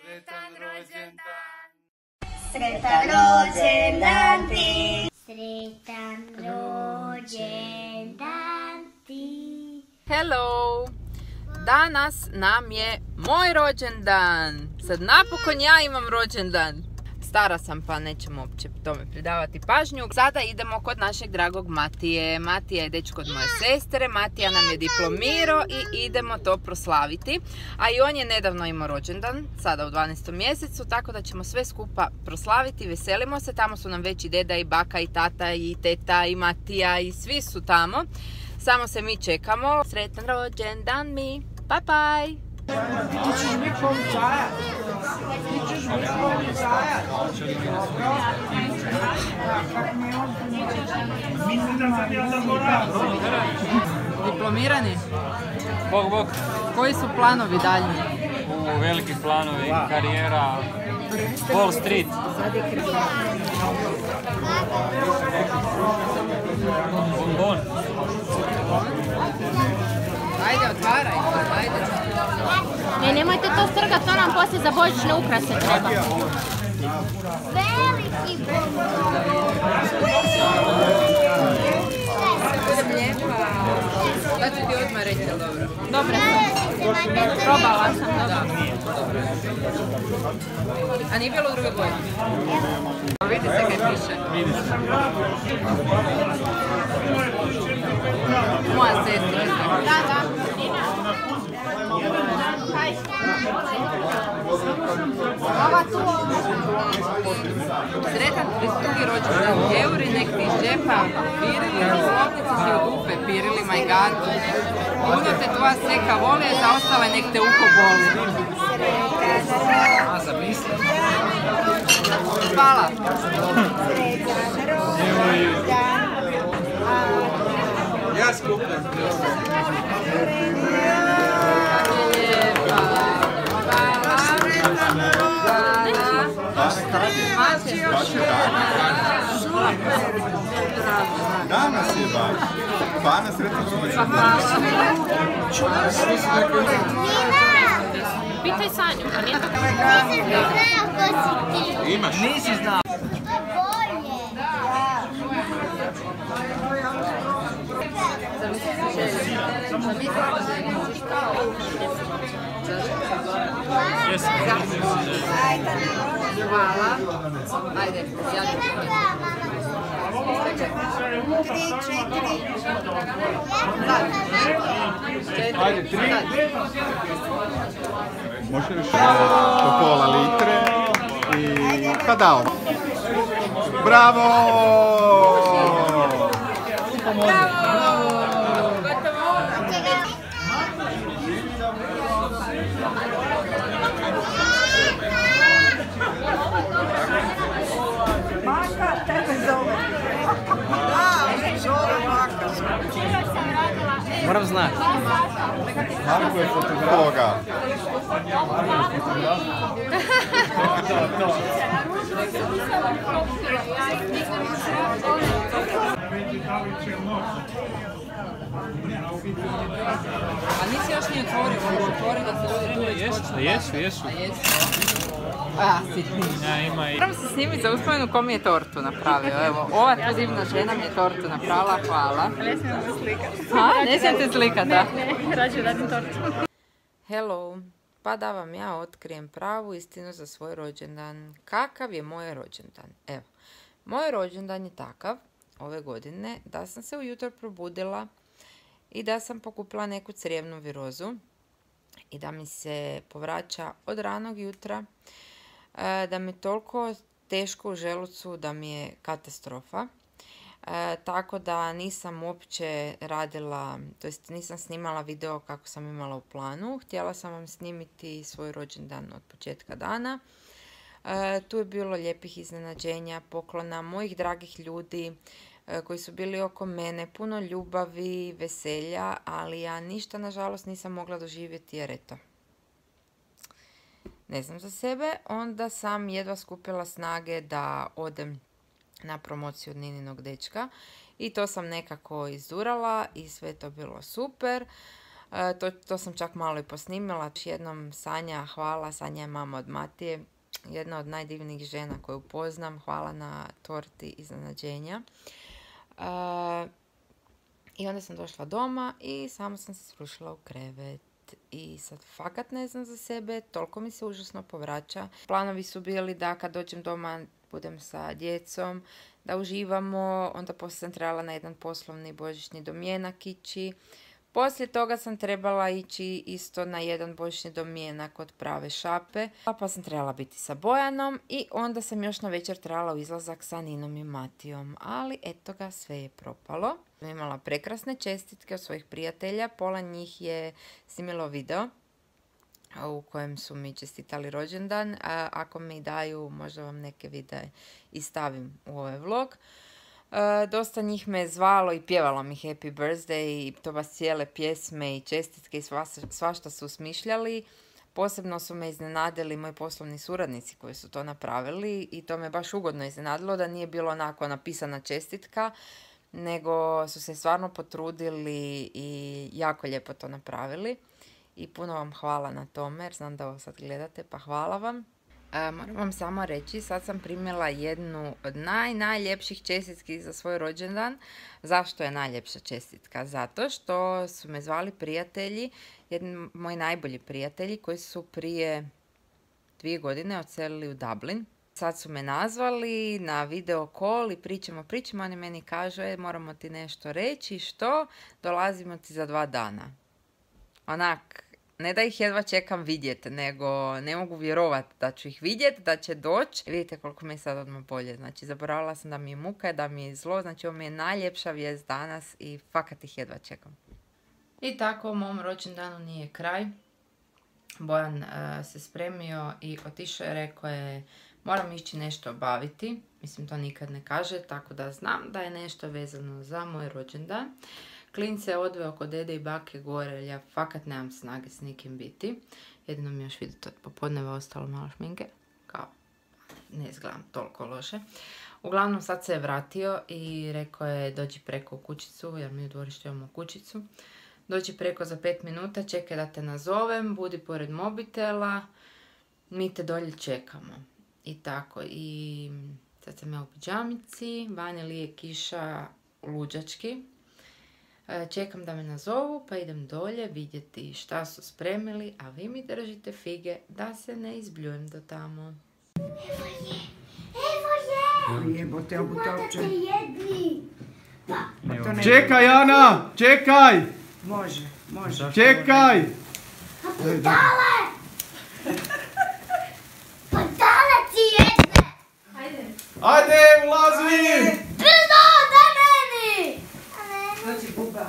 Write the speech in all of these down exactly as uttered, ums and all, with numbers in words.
Sretan rođendan! Sretan rođendan ti! Sretan rođendan ti! Hello! Danas nam je moj rođendan! Sad napokon ja imam rođendan! Stara sam pa nećemo uopće tome pridavati pažnju. Sada idemo kod našeg dragog Matije. Matija je dečko od moje sestre, Matija nam je diplomirao i idemo to proslaviti. A i on je nedavno imao rođendan, sada u dvanaestom mjesecu, tako da ćemo sve skupa proslaviti, veselimo se. Tamo su nam već i deda i baka i tata i teta i Matija i svi su tamo. Samo se mi čekamo. Sretan rođendan mi, bye bye! Ti ćeš mi policajat. Ti ćeš mi policajat. Mislim da sam ja zaboravio. Diplomirani? Bog, bog. Koji su planovi daljnji? U veliki planovi, karijera, Wall Street. Bonbon. Ajde, otvaraj, ajde. Ne, nemojte to strgat, to nam poslije za božićne ukrase treba. Veliki bonbon! Budem lijepa. Da ću ti odmah reći, ali dobro. Dobro, probala sam, dobro. A nije bilo u drugoj boji? Vidi se kaj piše. Vidi se. Moja sestra. Da, da. Ova tu. Sretan trideset drugi rođendan, euri nek ti iz džepa pirili, slovnice si u dupe pirili, my god. Puno te tvoja seka voli, a za ostale nek te uho boli. A, zamislim. Hvala. Ja skupljam. Danas je baš. Bana sretan rođendan. Pitaj Sanju, a nije tako. Nisam znao ko si ti. Imaš? Nisi znao. Jesam. Hvala. Ajde, ja ću. Tri, četiri. Ajde, tri. Možeš još po pola litre i pa dao. Bravo! Maka tebe zove. Da, zove Maka. Moram znati. Marko je fotograf. A nisi još nije otvorio, mogu otvoriti da se ljudi tu već počnu. Jesu, jesu. A jesu. A, si ti. Ja, ima i... Moram se snimiti za uspomenu ko mi je tortu napravio. Evo, ova tu divna žena mi je tortu napravila, hvala. Ne smijem se slikati. Ha, ne smijem te slikati, da? Ne, rađe radim tortu. Hello, pa da vam ja otkrijem pravu istinu za svoj rođendan. Kakav je moj rođendan? Evo, moj rođendan je takav ove godine da sam se ujutro probudila i da sam pokupila neku crijevnu virozu i da mi se povraća od ranog jutra, da mi je toliko teško u želucu da mi je katastrofa. E, tako da nisam uopće radila, to jest nisam snimala video kako sam imala u planu. Htjela sam vam snimiti svoj rođendan od početka dana. E, tu je bilo lijepih iznenađenja, poklona mojih dragih ljudi e, koji su bili oko mene, puno ljubavi, veselja, ali ja ništa nažalost nisam mogla doživjeti jer eto, ne znam za sebe. Onda sam jedva skupila snage da odem na promociju od Nininog dečka i to sam nekako izdurala i sve to bilo super. E, to, to sam čak malo i posnimila. Još jednom Sanja, hvala. Sanja je mama od Matije. Jedna od najdivnijih žena koju poznam. Hvala na torti iznenađenja. E, I onda sam došla doma i samo sam se srušila u krevet. I sad fakat ne znam za sebe, toliko mi se užasno povraća. Planovi su bili da kad dođem doma budem sa djecom, da uživamo, onda poslije sam trebala na jedan poslovni božićni domjenak ići. Poslije toga sam trebala ići isto na jedan božićni domjenak od Prave šape, pa sam trebala biti sa Bojanom i onda sam još na večer trebala u izlazak sa Ninom i Matijom, ali eto ga, sve je propalo. Sam imala prekrasne čestitke od svojih prijatelja, pola njih je snimilo video u kojem su mi čestitali rođendan. A ako mi daju, možda vam neke videe i stavim u ovaj vlog. E, dosta njih me je zvalo i pjevalo mi Happy Birthday i to vas cijele pjesme i čestitke i sva, svašta su smišljali. Posebno su me iznenadili moji poslovni suradnici koji su to napravili i to me baš ugodno iznenadilo da nije bilo onako napisana čestitka, nego su se stvarno potrudili i jako lijepo to napravili. I puno vam hvala na tome, jer znam da ovo sad gledate, pa hvala vam. E, moram vam samo reći, sad sam primila jednu od naj, najljepših čestitki za svoj rođendan. Zašto je najljepša čestitka? Zato što su me zvali prijatelji, jedni moji najbolji prijatelji koji su prije dvije godine odselili u Dublin. Sad su me nazvali na video call i pričamo, pričamo, oni meni kažu, e, moramo ti nešto reći, što? Dolazimo ti za dva dana. Onak, ne da ih jedva čekam vidjeti, nego ne mogu vjerovati da ću ih vidjeti, da će doći. Vidite koliko mi je sad odmah bolje. Znači, zaboravila sam da mi je muka, da mi je zlo. Znači, ovo mi je najljepša vijest danas i fakat ih jedva čekam. I tako, mom rođendanu nije kraj. Bojan uh, se spremio i otišao je, rekao je, moram ići nešto obaviti. Mislim, to nikad ne kaže, tako da znam da je nešto vezano za moj rođendan. Klince je odveo kod dede i bake gore, jer ja fakat nemam snage s nikim biti. Jedino mi još vidite od popodneva ostalo malo šminke. Kao, ne izgledam toliko loše. Uglavnom sad se je vratio i rekao je dođi preko u kućicu, jer mi u dvorištu imamo kućicu. Dođi preko za pet minuta, čekaj da te nazovem, budi pored mobitela, mi te dolje čekamo. I tako, i sad sam ja u pidžamici, vani lije kiša luđački. Čekam da me nazovu, pa idem dolje vidjeti šta su spremili, a vi mi držite fige da se ne izbljujem do tamo. Evo je! Evo je! Jebote, obu to uopće. Morate jedli! To ne- Čekaj, Ana! Čekaj! Može, može. Čekaj! Dale! Pa dale ti jedne! Ajde, ulazi! Brzo, daj meni! Dođi buba.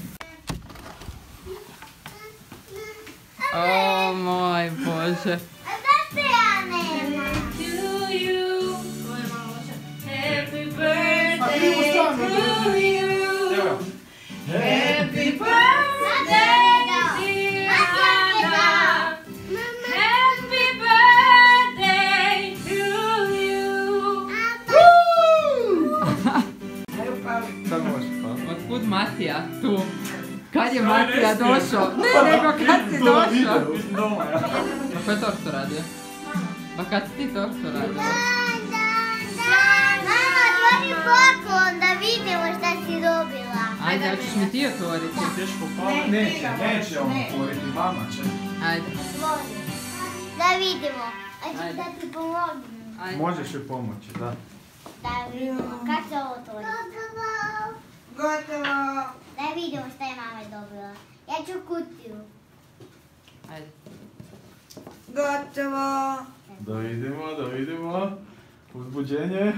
O moj Bože. A zašto ja nemam? Happy birthday to you. Happy birthday, Diana. Happy birthday to you. Ajde, pali. Sad možeš, pa. Otkud Matija? Tu. Kad je Matija došao? Ne, nego kad si došao? A ko je tortu radio? Pa kad si ti tortu radio? Mama, otvori popon da vidimo šta si dobila. Ajde, hoćeš mi ti otvoriti? Neće, neće on otvoriti, mama će. Ajde, Može. Da vidimo. A ću Ajde. da ti pomognem. ajde. Možeš joj pomoći, da. Da vidimo. Kako se ovo otvori? Gotovo. Da vidimo šta je mama dobila. Ja ću kutiju. Ajde. Gotovo. Da vidimo, da vidimo. Uzbuđenje.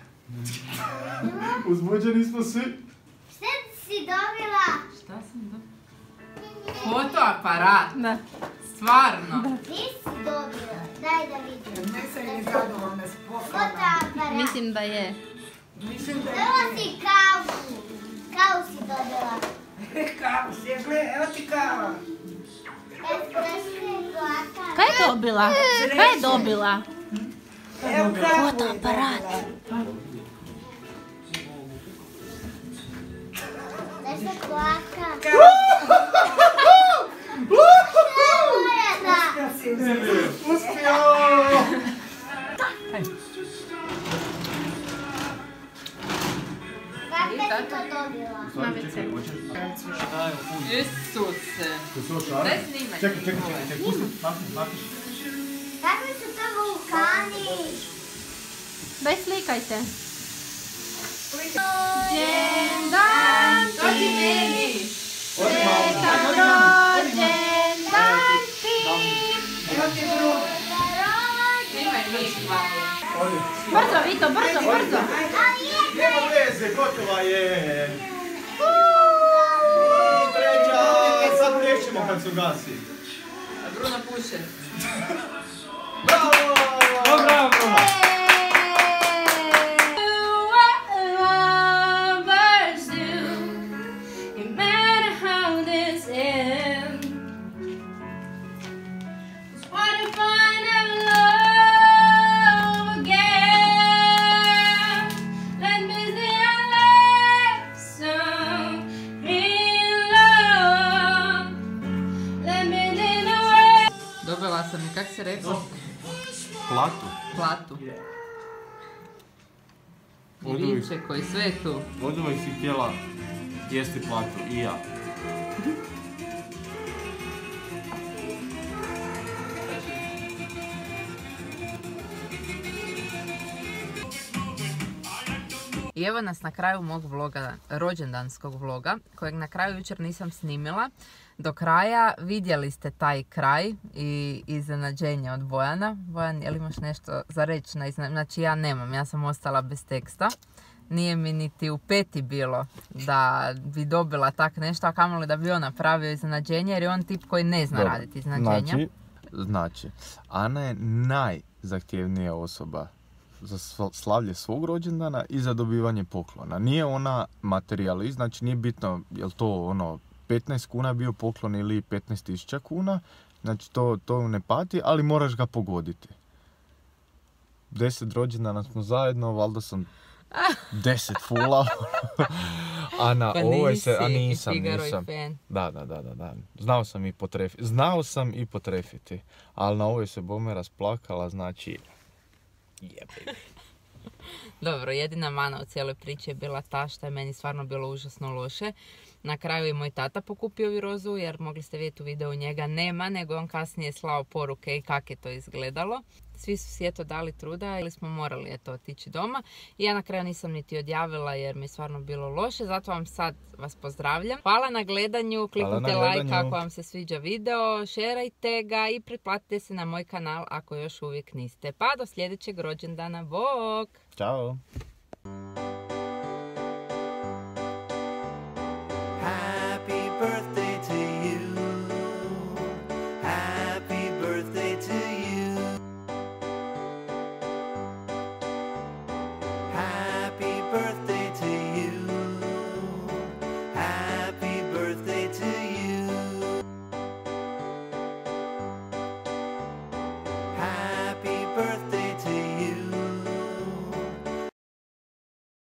Uzbuđeni smo svi. Šta si dobila? Šta sam dobila? Fotoaparat. Da. Stvarno. Nisi dobila. Daj da vidimo. Nisam ni zadovoljna s poklona. Fotoaparat. Mislim da je. Mislim da Evo si kavu. Kavu si dobila. je kavu. Gle, evo ti kava. Kaj je dobila? Kaj je dobila? Evo kavu. Fotoaparat. Nešto kvaka. Kavu. Uspio! Kako si to dobila? Isuse. Daj snimaj. Čekaj, čekaj, čekaj, čekaj, pusti, makni, makni. Kakvi su to vulkani? Daj slikajte. Rođendan To ti meni. Sretan rođendan ti. Snimaj njih malo. Brzo, Vito, brzo, brzo. Nema veze, gotova je. Treća, sad plješćemo kad se ugasi. A Bruno puše. Bravo! Bravo, Bruno! Dobila sam i kak se rekao? Platu. Platu. I Od uvijek. Vinče koji sve je tu. Od uvijek si htjela jesti platu, i ja. I evo nas na kraju mog vloga, rođendanskog vloga, kojeg na kraju jučer nisam snimila. Do kraja vidjeli ste taj kraj i iznenađenje od Bojana. Bojan, je li imaš nešto za reći na iznenađenje? Znači ja nemam, ja sam ostala bez teksta. Nije mi niti u peti bilo da bi dobila tak nešto, a kamoli da bi on napravio iznenađenje, jer je on tip koji ne zna Dobro. raditi iznenađenja. Znači, znači, Ana je najzahtjevnija osoba za sl- slavlje svog rođendana i za dobivanje poklona. Nije ona materijalist, znači nije bitno je li to ono petnaest kuna bio poklon ili petnaest tisuća kuna, znači to, to ne pati, ali moraš ga pogoditi. Deset rođendana smo zajedno, valjda sam deset fulao. A na Pa ovoj se, a nisi, nisam, Figaro i nisam. fan. Da, da, da, da, da. Znao sam i potrefiti. Znao sam i potrefiti. Ali na ovoj se bome rasplakala, znači... Jebe. Dobro, jedina mana u cijeloj priči je bila ta što je meni stvarno bilo užasno loše. Na kraju je moj tata pokupio virozu, jer mogli ste vidjeti u videu njega nema, nego on kasnije slao poruke i kako je to izgledalo. Svi su si eto dali truda ili smo morali eto otići doma. I ja na kraju nisam niti odjavila jer mi je stvarno bilo loše, zato vam sad vas pozdravljam. Hvala na gledanju, kliknite na like gledanju. ako vam se sviđa video, šerajte ga i pretplatite se na moj kanal ako još uvijek niste. Pa do sljedećeg rođendana, bok! Ćao.